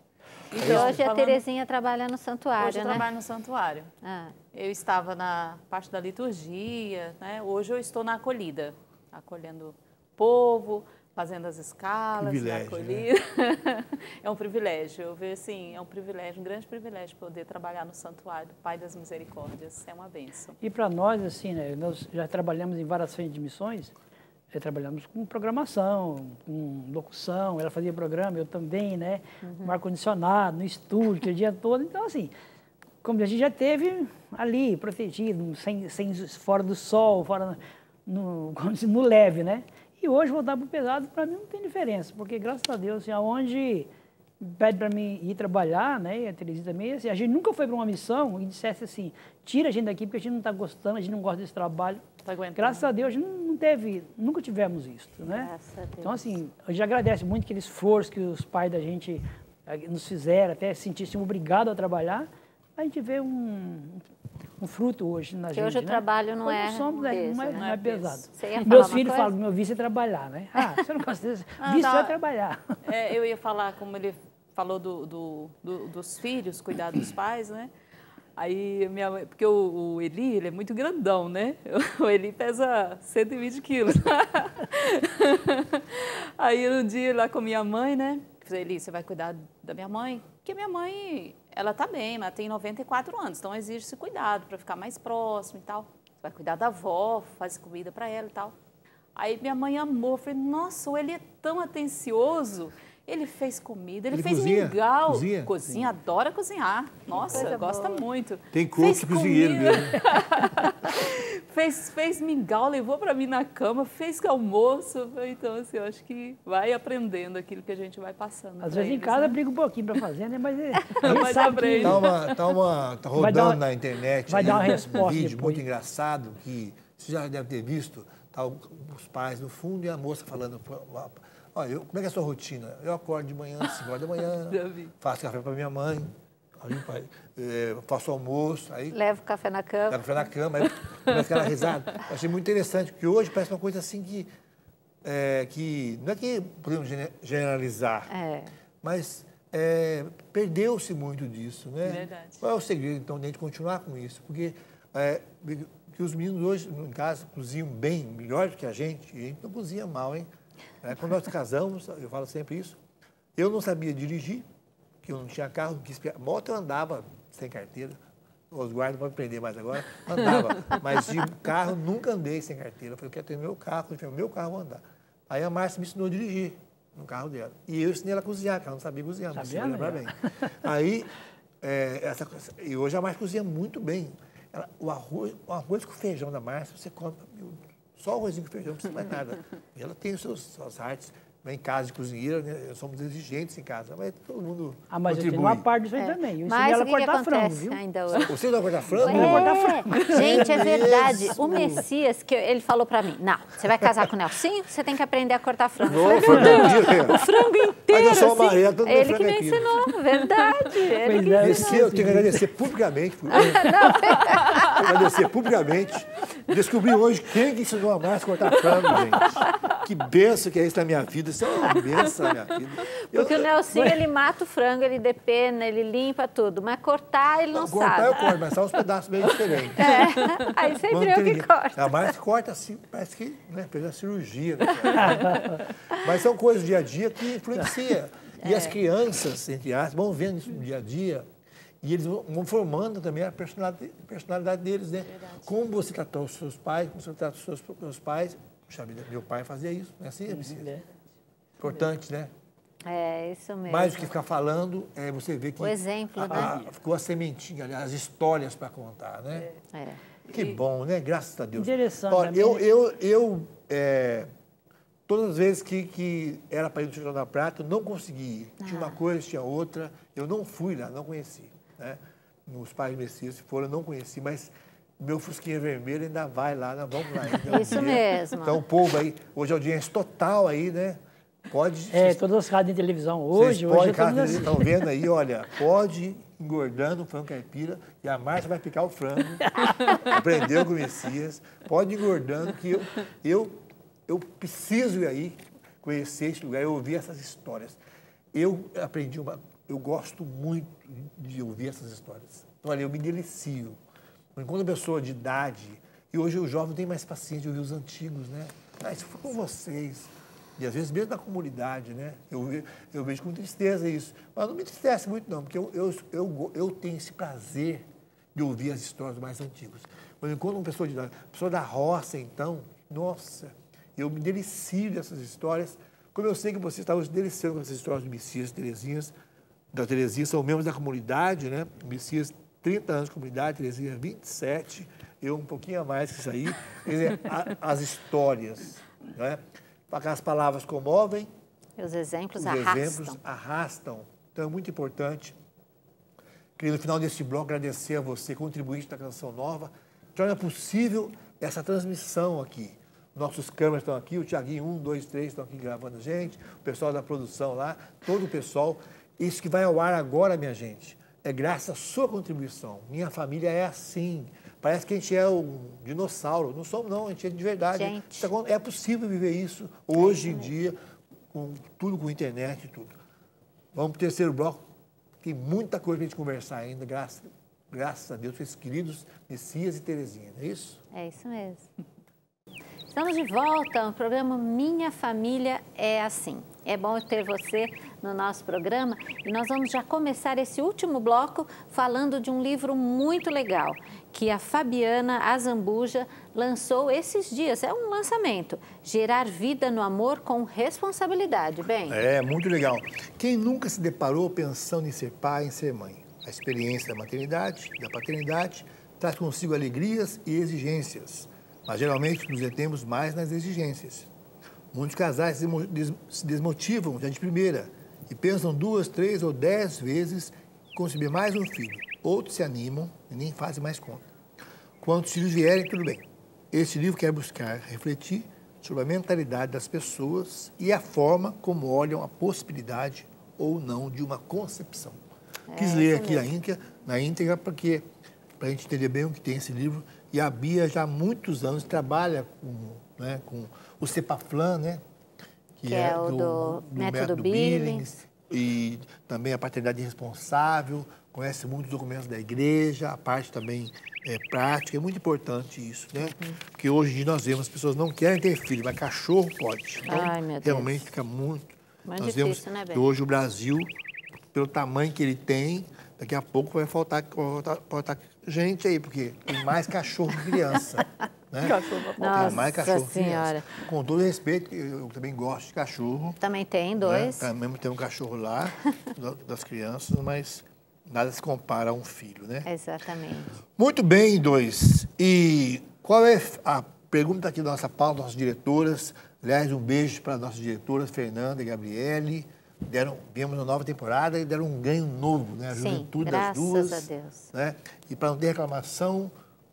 E hoje a Terezinha trabalha no santuário, hoje eu trabalho no santuário. Eu estava na parte da liturgia, né? Hoje eu estou na acolhida, acolhendo o povo, fazendo as escalas, acolhida. Né? É um privilégio, eu vejo assim, é um privilégio, um grande privilégio poder trabalhar no santuário do Pai das Misericórdias, é uma bênção. E para nós, assim, né, nós já trabalhamos em várias frentes de missões, trabalhamos com programação, com locução, ela fazia programa, eu também, né, no ar-condicionado, no estúdio, aquele dia todo, então assim, como a gente já teve ali, protegido, fora do sol, fora no leve, né? E hoje voltar para o pesado, para mim não tem diferença, porque graças a Deus, assim, aonde pede para mim ir trabalhar, né? E a Terezinha também, assim, a gente nunca foi para uma missão e dissesse assim, tira a gente daqui porque a gente não está gostando, a gente não gosta desse trabalho. Tá aguentando. Graças a Deus, nunca tivemos isso, né? Graças a Deus. Então, assim, a gente agradece muito aquele esforço que os pais da gente nos fizeram, até se sentissem obrigados a trabalhar, a gente vê um fruto hoje na gente, hoje o trabalho não é somos, peso, não é pesado. Você ia falar Meus uma filhos coisa? falam, meu vice é trabalhar, né? Ah, você não gosta disso? Vice vai trabalhar. Eu ia falar, como ele falou dos filhos, cuidar dos pais, né? Aí, minha mãe, porque o Eli, ele é muito grandão, né? O Eli pesa 120 quilos. Aí, um dia, lá com minha mãe, né? Eu falei, Eli, você vai cuidar da minha mãe? Porque minha mãe, ela tá bem, mas tem 94 anos, então exige esse cuidado para ficar mais próximo e tal. Você vai cuidar da avó, faz comida para ela e tal. Aí, minha mãe amou. Eu falei, nossa, o Eli é tão atencioso. Ele fez comida, ele fez mingau. Cozinha, adora cozinhar. Nossa, gosta muito. Tem coach cozinheiro mesmo. fez mingau, levou para mim na cama, fez almoço. Então, assim, eu acho que vai aprendendo aquilo que a gente vai passando. Às vezes em casa briga um pouquinho para fazer, né? Mas mas aprende. Tá rodando na internet vai dar uma resposta um vídeo depois. muito engraçado que você já deve ter visto. Tá os pais no fundo e a moça falando... Olha, como é que é a sua rotina? Eu acordo de manhã, 5 horas da manhã, faço café para minha mãe, faço almoço, aí... Levo café na cama. Levo café na cama, aí começa aquela risada. Eu achei muito interessante, porque hoje parece uma coisa assim que não é que podemos generalizar, mas perdeu-se muito disso, né? Verdade. Qual é o segredo, então, de a gente continuar com isso? Porque que os meninos hoje, em casa, cozinham bem, melhor do que a gente não cozinha mal, hein? Quando nós casamos, eu falo sempre isso, eu não sabia dirigir, que eu não tinha carro, moto eu andava sem carteira, os guardas não podem prender mais agora, andava, mas de carro nunca andei sem carteira. Eu falei, eu quero ter meu carro, quando tiver meu carro, vou andar. Aí a Márcia me ensinou a dirigir no carro dela, e eu ensinei ela a cozinhar, porque ela não sabia cozinhar, mas sabia lembrar bem. Aí, e hoje a Márcia cozinha muito bem. O arroz com feijão da Márcia, você come... Só arrozinho com feijão, não precisa mais nada. E ela tem suas artes. Em casa de cozinheira, né? Somos exigentes em casa, mas todo mundo mas contribui. eu tenho uma parte disso aí também. Eu ensinei Mas ela o a que cortar frango, acontece viu? ainda hoje? Você não vai cortar frango? Eu vou cortar frango. Gente, é verdade. O Messias, que ele falou pra mim, não, você vai casar com o Nelsinho, você tem que aprender a cortar frango. Não, o frango inteiro, mas eu sou assim. amarelo, todo Ele que frango me aqui. ensinou, verdade. Ele que me ensinou. Eu tenho que agradecer publicamente. Agradecer publicamente. Descobri hoje quem que ensinou a Márcia a cortar frango, gente. Que benção que é isso na minha vida. Isso é uma benção na minha vida. Porque o Nelsinho, ele mata o frango, ele depena, ele limpa tudo. Mas cortar, ele não cortar, sabe. eu corto, mas são uns pedaços meio diferentes. Aí sempre eu que corto. A Márcia corta assim, parece que fez uma cirurgia. Né? Mas são coisas do dia a dia que influenciam. E as crianças, entre aspas, vão vendo isso no dia a dia. E eles vão formando também a personalidade deles, né? Como você tratou os seus pais, como você trata os seus pais. Puxa vida, meu pai fazia isso, não é assim? Importante, né? É, isso mesmo. Mais do que ficar falando, você vê que... O exemplo, né? Ficou a sementinha, aliás, as histórias para contar, né? Que bom, né? Graças a Deus. Interessante. Olha, todas as vezes que era para ir no Chão da Prata, eu não consegui ir. Tinha uma coisa, tinha outra. Eu não fui lá, não conheci. Né? Os pais Messias foram, eu não conheci, mas meu fusquinha vermelho ainda vai lá, nós vamos lá ainda. Isso mesmo. Então, o povo aí, hoje a audiência total aí, né? Pode... todas as rádios de televisão hoje vocês estão vendo aí, olha, pode ir engordando o frango caipira e a Márcia vai picar o frango. Aprendeu com o Messias. Pode ir engordando, que eu preciso ir aí conhecer esse lugar, eu ouvir essas histórias. Eu aprendi eu gosto muito de ouvir essas histórias. Então, olha, eu me delicio. Enquanto a pessoa de idade, e hoje o jovem tem mais paciência de ouvir os antigos, né? Isso foi com vocês. E às vezes mesmo na comunidade, né? Eu vejo com tristeza isso. Mas não me entristece muito, não, porque eu tenho esse prazer de ouvir as histórias mais antigas. Mas enquanto uma pessoa da roça, então, nossa, eu me delicio dessas histórias, como eu sei que vocês estavam se deliciando com essas histórias de Messias, da Terezinha, são membros da comunidade, né? Messias, 30 anos de comunidade, Terezinha, 27, eu um pouquinho a mais que isso aí. Quer dizer, as histórias, né? Aquelas palavras comovem. Os exemplos arrastam. Então é muito importante. Queria, no final deste bloco, agradecer a você, contribuinte da Canção Nova, que torna possível essa transmissão aqui. Nossos câmeras estão aqui, o Thiaguinho 1, 2, 3 estão aqui gravando a gente, o pessoal da produção lá, todo o pessoal. Isso que vai ao ar agora, minha gente, é graças à sua contribuição. Minha família é assim. Parece que a gente é um dinossauro. Não somos, não, a gente é de verdade. Gente. É possível viver isso hoje em dia, com tudo, com internet e tudo. Vamos para o terceiro bloco. Tem muita coisa para a gente conversar ainda, graças a Deus, para esses queridos Messias e Terezinha, não é isso? É isso mesmo. Estamos de volta no programa Minha Família é Assim. É bom ter você no nosso programa e nós vamos já começar esse último bloco falando de um livro muito legal que a Fabiana Azambuja lançou esses dias. É um lançamento, Gerar Vida no Amor com Responsabilidade. Bem, é muito legal. Quem nunca se deparou pensando em ser pai, em ser mãe? A experiência da maternidade, da paternidade, traz consigo alegrias e exigências. Mas geralmente nos detemos mais nas exigências. Muitos casais se desmotivam já de primeira e pensam 2, 3 ou 10 vezes em conceber mais um filho. Outros se animam e nem fazem mais conta. Quantos filhos vierem, tudo bem. Este livro quer buscar refletir sobre a mentalidade das pessoas e a forma como olham a possibilidade ou não de uma concepção. Quis ler aqui na íntegra porque para a gente entender bem o que tem esse livro. E a Bia já há muitos anos trabalha com o Cepaflan, né? Que é o do método Billings. E também a paternidade responsável, conhece muitos documentos da igreja, a parte também prática, é muito importante isso, né? Porque hoje em dia nós vemos as pessoas não querem ter filho, mas cachorro pode. Então, realmente fica muito nós difícil, vemos né, que hoje o Brasil, pelo tamanho que ele tem, daqui a pouco vai faltar gente aí, porque tem mais cachorro que criança. Né? Nossa tem mais cachorro Senhora. Que criança. Com todo respeito, eu também gosto de cachorro. Também tem 2. Né? Também tem um cachorro lá, das crianças, mas nada se compara a um filho, né? Exatamente. Muito bem, 2. E qual é a pergunta aqui da nossa pauta, nossas diretoras? Aliás, um beijo para nossas diretoras, Fernanda e Gabriele. Viemos uma nova temporada e deram um ganho novo, né? A juventude das duas. Graças a Deus. Né? E para não ter reclamação,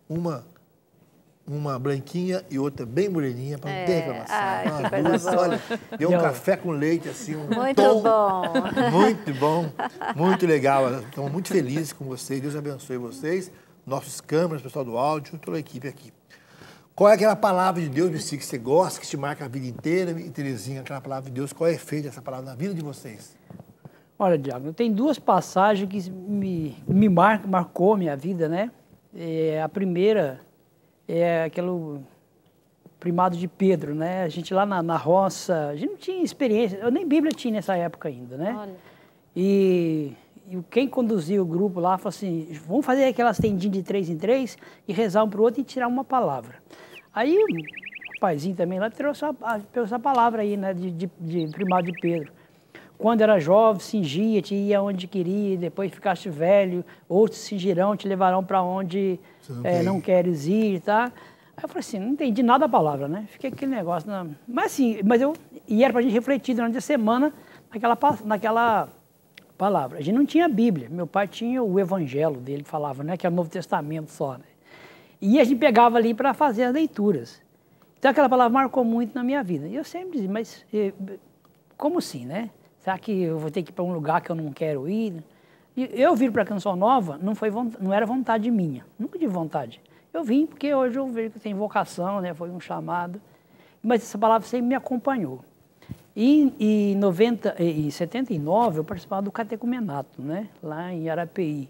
uma branquinha e outra bem moreninha, para não ter reclamação. Ai, que coisa boa. Olha, deu um café com leite, assim, um muito tom. Bom. Muito bom, muito legal. Estamos muito felizes com vocês. Deus abençoe vocês, nossos câmeras, pessoal do áudio, toda a equipe aqui. Qual é aquela palavra de Deus, Messias, que você gosta, que te marca a vida inteira? E Terezinha, aquela palavra de Deus, qual é o efeito dessa palavra na vida de vocês? Olha, Diago, tem 2 passagens que me marcou minha vida, né? A primeira é aquele primado de Pedro, né? A gente lá na roça, a gente não tinha experiência, eu nem Bíblia tinha nessa época ainda, né? Olha. E quem conduzia o grupo lá falou assim, vamos fazer aquelas tendinhas de 3 em 3 e rezar um para o outro e tirar uma palavra. Aí o paizinho também lá trouxe essa palavra aí, né, de primado de Pedro. Quando era jovem, cingia, te ia onde queria, depois ficaste velho, outros cingirão, te levarão para onde não queres ir, tá? Aí eu falei assim, não entendi nada da palavra, né? Fiquei aquele negócio, mas assim, e era para a gente refletir durante a semana naquela palavra. A gente não tinha Bíblia, meu pai tinha o evangelho dele, que falava, né, que é o Novo Testamento só, né? E a gente pegava ali para fazer as leituras. Então aquela palavra marcou muito na minha vida. E eu sempre dizia, mas como assim, né? Será que eu vou ter que ir para um lugar que eu não quero ir? E eu vim para a Canção Nova, não era vontade minha, nunca tive vontade. Eu vim porque hoje eu vejo que tem vocação, né? Foi um chamado. Mas essa palavra sempre me acompanhou. E em 79 eu participava do catecumenato, né? Lá em Arapeí.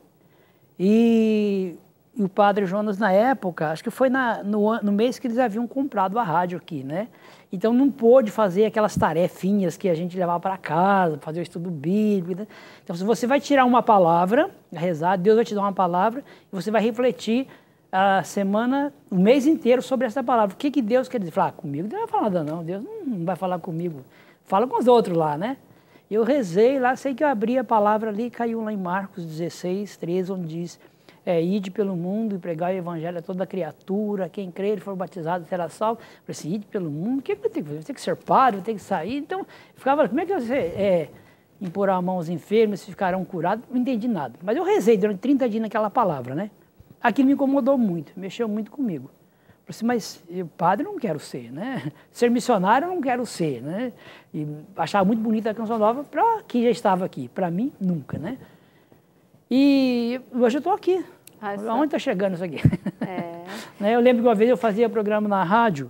E o padre Jonas, na época, acho que foi no mês que eles haviam comprado a rádio aqui, né? Então não pôde fazer aquelas tarefinhas que a gente levava para casa, fazer o estudo bíblico. Né? Então, se você vai tirar uma palavra, rezar, Deus vai te dar uma palavra, e você vai refletir a semana, o mês inteiro sobre essa palavra. O que Deus quer dizer? Falar, comigo Deus não vai falar nada não, Deus não vai falar comigo. Fala com os outros lá, né? Eu rezei lá, sei que eu abri a palavra ali, caiu lá em Marcos 16, 13, onde diz, ide pelo mundo e pregar o evangelho a toda criatura, quem crer e for batizado será salvo. Eu falei assim, ide pelo mundo, o que eu tenho que fazer? Eu tenho que ser padre, eu tenho que sair. Então, eu ficava, como é que você... impor a mão aos enfermos, se ficarão curados. Não entendi nada. Mas eu rezei durante 30 dias naquela palavra, né? Aquilo me incomodou muito, mexeu muito comigo. Eu falei assim, mas eu, padre, não quero ser, né? Ser missionário, eu não quero ser, né? E achava muito bonita a Canção Nova para quem já estava aqui. Para mim, nunca, né? E hoje eu estou aqui. Aonde está chegando isso aqui? Né? Eu lembro que uma vez eu fazia programa na rádio,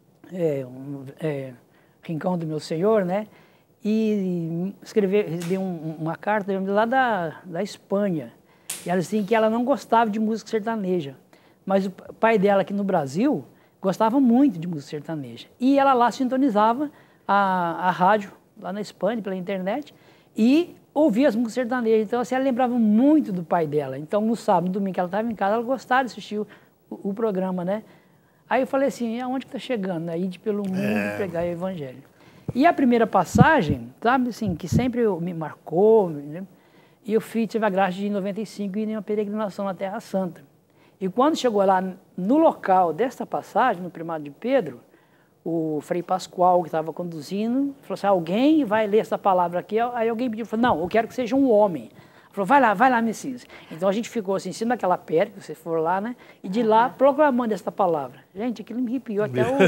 Rincão do Meu Senhor, né? E recebi uma carta lá da Espanha. E ela disse assim, que ela não gostava de música sertaneja. Mas o pai dela aqui no Brasil gostava muito de música sertaneja. E ela lá sintonizava a rádio, lá na Espanha, pela internet, e ouvia as músicas sertanejas. Então, assim, ela lembrava muito do pai dela. Então, no sábado, no domingo que ela estava em casa, ela gostava de assistir o programa, né? Aí eu falei assim, aonde que está chegando? Aí de pelo mundo pregar o evangelho. E a primeira passagem, sabe, assim, que sempre me marcou, né? E eu tive a graça de, em 95, ir em uma peregrinação na Terra Santa. E quando chegou lá no local desta passagem, no Primado de Pedro, o Frei Pascoal, que estava conduzindo, falou assim, alguém vai ler essa palavra aqui? Aí alguém pediu, falou, não, eu quero que seja um homem. Falou, vai lá, Messias. Então a gente ficou assim, em cima daquela pedra, que você for lá, né? E de lá, proclamando essa palavra. Gente, aquilo me arrepiou até o...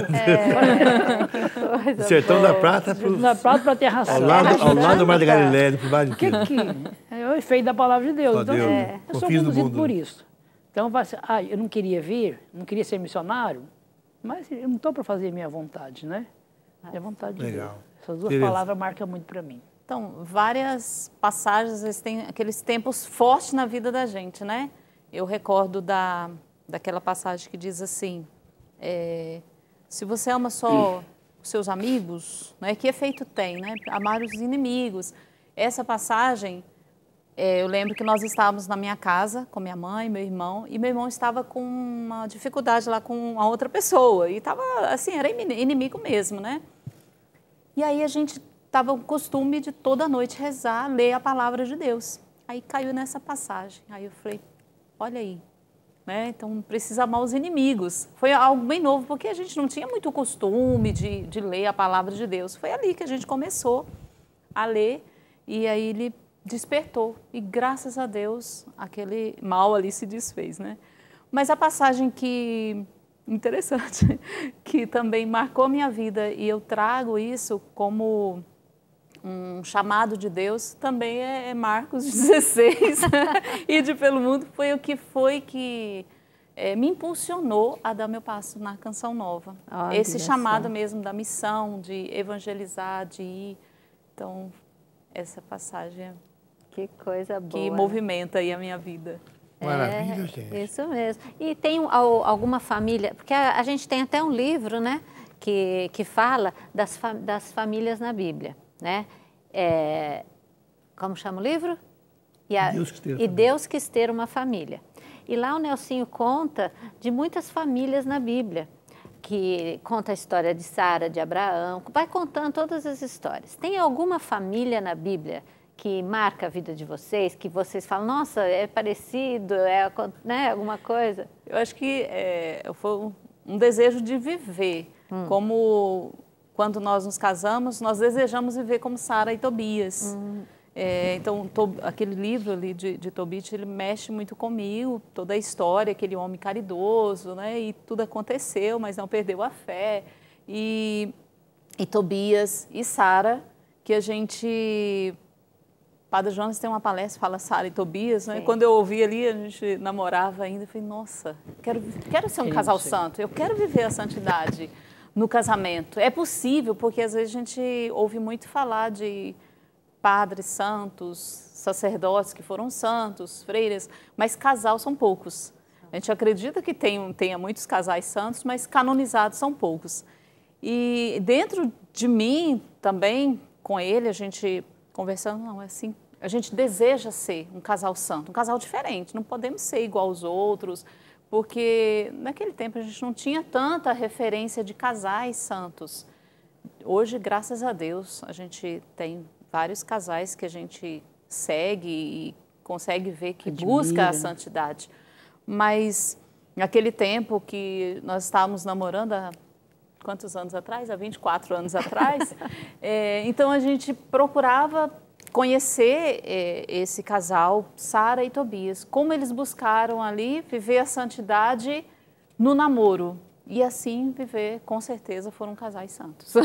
Sertão da Prata para a Terra Santa. Ao lado do Mar da Galileia, do Mar de Pedro. É o efeito da palavra de Deus. Então, eu sou conduzido por isso. Então, eu não queria vir, não queria ser missionário, mas eu não estou para fazer minha vontade, né? Minha vontade de Deus. Essas duas palavras marcam muito para mim. Então, várias passagens, às vezes tem aqueles tempos fortes na vida da gente, né? Eu recordo daquela passagem que diz assim, se você ama só os seus amigos, né, que efeito tem, né? Amar os inimigos. Essa passagem, eu lembro que nós estávamos na minha casa com minha mãe, meu irmão, e meu irmão estava com uma dificuldade lá com a outra pessoa, e estava assim, era inimigo mesmo, né? E aí a gente estava o costume de toda noite rezar, ler a palavra de Deus. Aí caiu nessa passagem. Aí eu falei, olha aí, né? Então precisa amar os inimigos. Foi algo bem novo, porque a gente não tinha muito costume de ler a palavra de Deus. Foi ali que a gente começou a ler e aí ele despertou. E graças a Deus, aquele mal ali se desfez, né? Mas a passagem interessante, que também marcou minha vida e eu trago isso como um chamado de Deus, também é Marcos 16, Ide pelo mundo, foi que me impulsionou a dar meu passo na Canção Nova. Esse chamado mesmo da missão, de evangelizar, de ir. Então, essa passagem que coisa boa, que movimenta aí a minha vida. Maravilha, gente. Isso mesmo. E tem alguma família, porque a gente tem até um livro, né, que fala das famílias na Bíblia, né? Como chama o livro? Deus quis ter uma família. E lá o Nelsinho conta de muitas famílias na Bíblia, que conta a história de Sara, de Abraão, vai contando todas as histórias. Tem alguma família na Bíblia que marca a vida de vocês, que vocês falam, nossa, é parecido, né, alguma coisa? Eu acho que foi um desejo de viver, como quando nós nos casamos, nós desejamos viver como Sara e Tobias. Então, aquele livro ali de Tobit, ele mexe muito comigo, toda a história, aquele homem caridoso, né? E tudo aconteceu, mas não perdeu a fé. E Tobias e Sara, que a gente... Padre Jonas tem uma palestra, fala Sara e Tobias, né? Quando eu ouvi ali, a gente namorava ainda, eu falei, nossa, quero ser um casal santo, eu quero viver a santidade no casamento. É possível, porque às vezes a gente ouve muito falar de padres santos, sacerdotes que foram santos, freiras, mas casal são poucos. A gente acredita que tenha muitos casais santos, mas canonizados são poucos. E dentro de mim também, com ele, a gente conversando, não, é assim, a gente deseja ser um casal santo, um casal diferente, não podemos ser igual aos outros, porque naquele tempo a gente não tinha tanta referência de casais santos. Hoje, graças a Deus, a gente tem vários casais que a gente segue e consegue ver que busca a santidade. Mas naquele tempo que nós estávamos namorando, há quantos anos atrás? Há 24 anos atrás. Então a gente procurava conhecer esse casal, Sara e Tobias, como eles buscaram ali viver a santidade no namoro. E assim viver, com certeza, foram casais santos.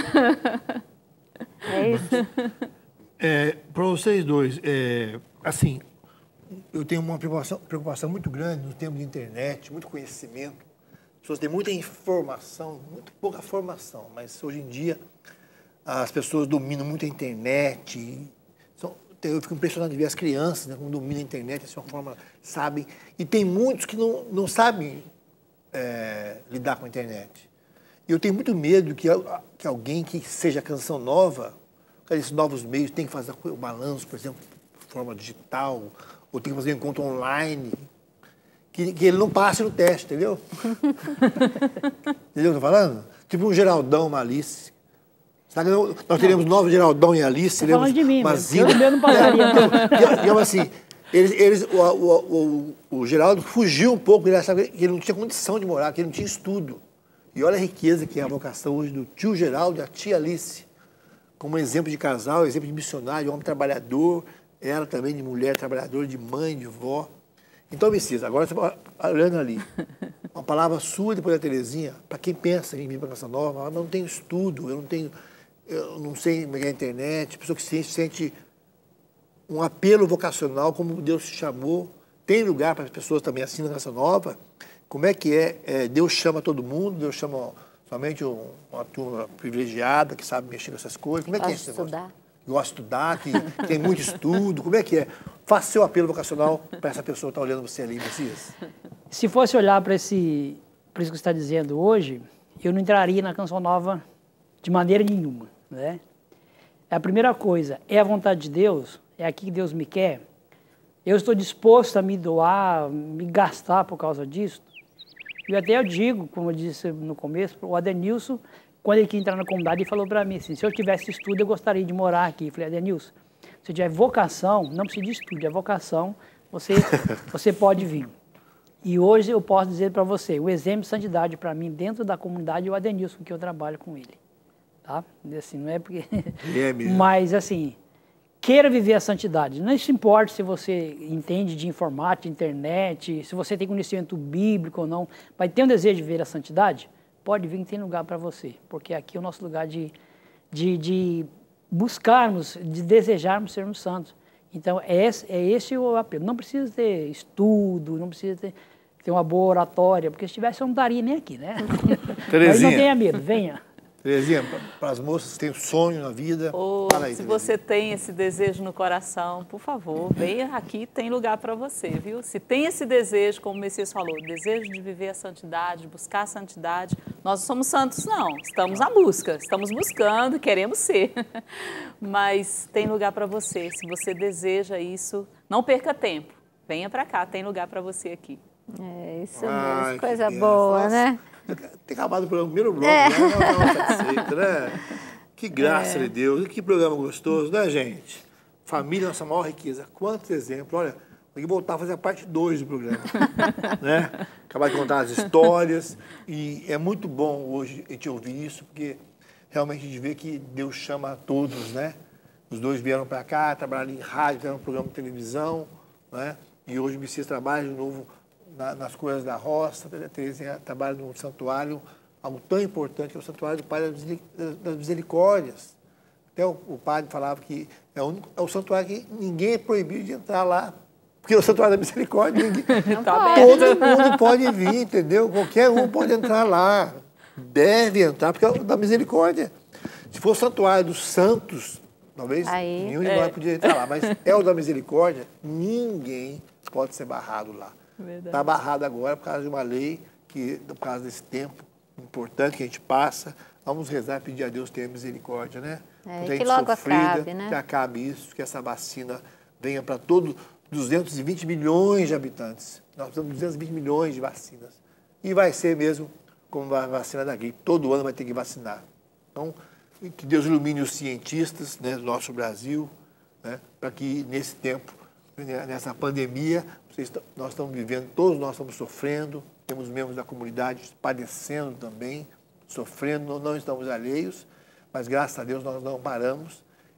É isso. Para vocês dois, assim, eu tenho uma preocupação muito grande no tempo de internet, muito conhecimento. As pessoas têm muita informação, muito pouca formação, mas hoje em dia as pessoas dominam muito a internet. Eu fico impressionado de ver as crianças, né, como dominam a internet, assim, uma forma, sabem. E tem muitos que não sabem lidar com a internet. E eu tenho muito medo que alguém que seja Canção Nova, esses novos meios, tem que fazer o balanço, por exemplo, de forma digital, ou tem que fazer um encontro online, que ele não passe no teste, entendeu? Entendeu o que eu estou falando? Tipo um Geraldão, uma Alice. Sabe, nós teremos novo Geraldão e Alice, teremos falando de mim, Mazina. Eu não passaria. Digamos assim, o Geraldo fugiu um pouco, ele achava que ele não tinha condição de morar, que ele não tinha estudo. E olha a riqueza que é a vocação hoje do tio Geraldo e a tia Alice, como exemplo de casal, exemplo de missionário, de homem trabalhador, ela também de mulher trabalhadora, de mãe, de vó. Então, Messias, agora você está olhando ali, uma palavra sua depois da Terezinha, para quem pensa em vir para a Canção Nova, eu não tenho estudo, eu não sei como é a internet, pessoa que se sente um apelo vocacional, como Deus te chamou, tem lugar para as pessoas também assim na Canção Nova, como é que Deus chama todo mundo, Deus chama somente uma turma privilegiada, que sabe mexer nessas coisas, como é que é esse negócio? Gosta de estudar, que tem muito estudo, como é que é? Faça seu apelo vocacional para essa pessoa que está olhando você ali, Messias. Se fosse olhar para isso que você está dizendo hoje, eu não entraria na Canção Nova de maneira nenhuma, né? A primeira coisa, é a vontade de Deus, é aqui que Deus me quer, eu estou disposto a me doar, me gastar por causa disso. E até eu digo, como eu disse no começo, o Adenilson, quando ele quis entrar na comunidade, ele falou para mim assim, se eu tivesse estudo, eu gostaria de morar aqui. Eu falei, Adenilson, se tiver vocação, não precisa de estudo, é vocação, você pode vir. E hoje eu posso dizer para você, o exemplo de santidade para mim dentro da comunidade é o Adenilson, que eu trabalho com ele. Tá? Assim, não é porque... Mas assim, queira viver a santidade. Não se importa se você entende de informática, internet, se você tem conhecimento bíblico ou não, mas tem um desejo de viver a santidade, pode vir que tem lugar para você. Porque aqui é o nosso lugar de buscarmos, de desejarmos sermos santos. Então, esse o apelo. Não precisa ter estudo, não precisa ter uma boa oratória, porque se tivesse eu não estaria nem aqui, né? Mas não tenha medo, venha. Terezinha, para as moças que têm sonho na vida, fala aí, se Terezinha. você tem esse desejo no coração, por favor, venha aqui, tem lugar para você, viu? Se tem esse desejo, como o Messias falou, desejo de viver a santidade, de buscar a santidade, nós não somos santos não, estamos à busca, estamos buscando, queremos ser, mas tem lugar para você, se você deseja isso, não perca tempo, venha para cá, tem lugar para você aqui. É isso mesmo, coisa boa, nossa, né? Tem acabado o programa, primeiro bloco, né? Não estava satisfeito, né? Que graça de Deus, que programa gostoso, né, gente? Família, nossa maior riqueza. Quantos exemplos, olha, tem que voltar a fazer a parte 2 do programa, né? Acabar de contar as histórias, e é muito bom hoje a gente ouvir isso, porque realmente a gente vê que Deus chama a todos, né? Os dois vieram para cá, trabalharam em rádio, fizeram um programa de televisão, né? E hoje o Messias trabalha de novo nas coisas da roça, a Terezinha trabalha no santuário, algo tão importante que é o santuário do Pai das Misericórdias. Até o padre falava que é o santuário que ninguém é proibido de entrar lá, porque é o santuário da Misericórdia, todo mundo pode vir, entendeu? Qualquer um pode entrar lá, deve entrar, porque é o da Misericórdia. Se for o santuário dos santos, talvez nenhum de nós podia entrar lá, mas é o da Misericórdia, ninguém pode ser barrado lá. Está barrado agora por causa de uma lei, por causa desse tempo importante que a gente passa. Vamos rezar e pedir a Deus ter misericórdia, né? Que logo acabe, né? Que acabe isso, que essa vacina venha para todos 220 milhões de habitantes. Nós precisamos de 220 milhões de vacinas. E vai ser mesmo como a vacina da gripe. Todo ano vai ter que vacinar. Então, que Deus ilumine os cientistas, né, do nosso Brasil, né, para que nesse tempo, nessa pandemia, nós estamos vivendo, todos nós estamos sofrendo, temos membros da comunidade padecendo também, sofrendo, não estamos alheios, mas graças a Deus nós não paramos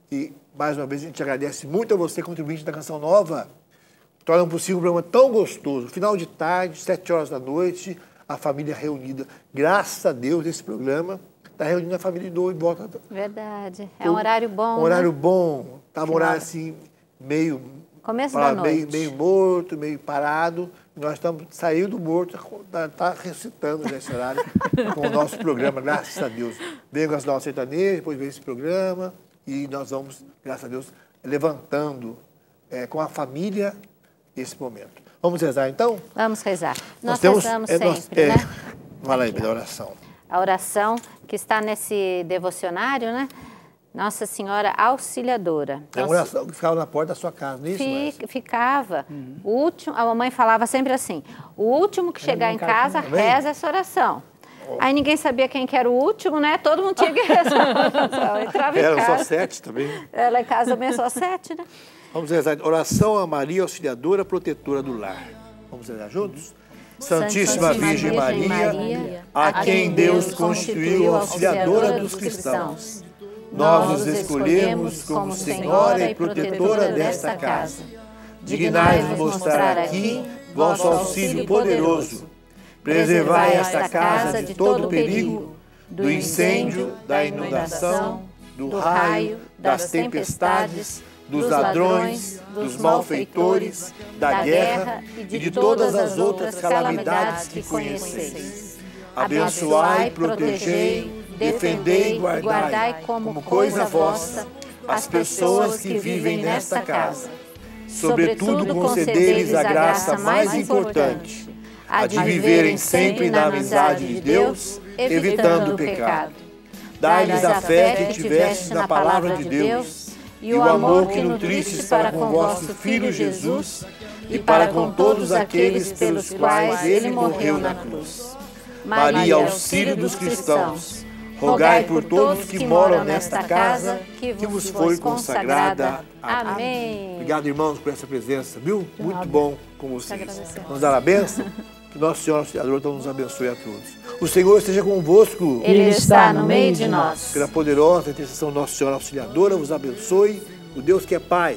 E, mais uma vez, a gente agradece muito a você, contribuinte da Canção Nova. Torna possível um programa tão gostoso. Final de tarde, 7 horas da noite, a família reunida. Graças a Deus, esse programa está reunindo a família de novo em volta. Verdade. É um horário bom, Um horário bom. Estava um horário assim, meio... Começo da noite. Meio morto, meio parado. Nós estamos saindo do morto, está ressuscitando nesse horário com o nosso programa, graças a Deus. Vem com as nossas sertanejas, depois vem esse programa e nós vamos, graças a Deus, levantando com a família esse momento. Vamos rezar então? Vamos rezar. Nós rezamos sempre, né? Fala aí, pela oração. A oração que está nesse devocionário, né? Nossa Senhora Auxiliadora. É uma oração que ficava na porta da sua casa, não é isso? Ficava. O último, a mamãe falava sempre assim, o último que chegar em casa, reza essa oração. Aí ninguém sabia quem que era o último, né? Todo mundo tinha que rezar a oração. Entrava em casa. Eram só 7 também. Ela em casa também é só 7, né? Vamos rezar. Oração a Maria Auxiliadora, protetora do lar. Vamos rezar juntos? Santíssima Virgem Maria, a quem Deus constituiu auxiliadora dos cristãos, nós os escolhemos como Senhora e protetora desta casa. Dignai-vos mostrar aqui vosso auxílio poderoso. Preservai esta casa de todo perigo, do incêndio, da inundação, do raio, das tempestades, dos ladrões, dos malfeitores, da guerra e de todas as outras calamidades que conheceis. Abençoai, protegei, defendei e guardai como coisa vossa as pessoas que vivem nesta casa. Sobretudo, concedei-lhes a graça mais importante, a de viverem sempre na amizade de Deus, evitando o pecado. Dai-lhes a fé que tivestes na palavra de Deus e o amor que nutristes para com vosso Filho Jesus e para com todos aqueles pelos quais ele morreu na cruz. Maria, auxílio dos cristãos, rogai por todos que moram nesta casa que vos foi consagrada. Amém. Obrigado, irmãos, por essa presença, viu? Muito bom com vocês. Vamos dar a bênção? Que Nosso Senhor Auxiliador então nos abençoe a todos. O Senhor esteja convosco. Ele está no meio de nós. Pela poderosa intercessão Nossa Senhora Auxiliadora, vos abençoe o Deus que é Pai,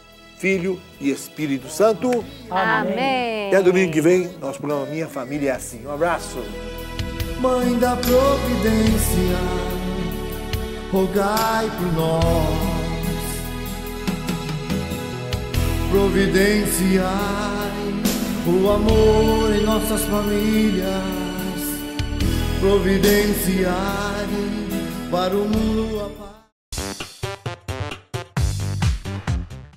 Filho e Espírito Santo. Amém. Até domingo que vem, nosso programa Minha Família é Assim. Um abraço. Mãe da providência, rogai por nós. Providenciai o amor em nossas famílias. Providenciai para o mundo a paz.